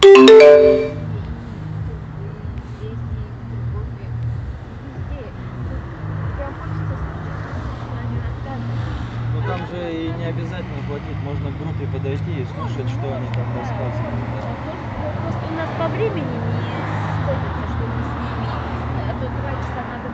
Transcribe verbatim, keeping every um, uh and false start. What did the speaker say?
Ну там же и не обязательно платить, можно к группе подойти и слушать, что они там рассказывают. Просто у нас по времени не сходится, что мы с ними, а то два часа на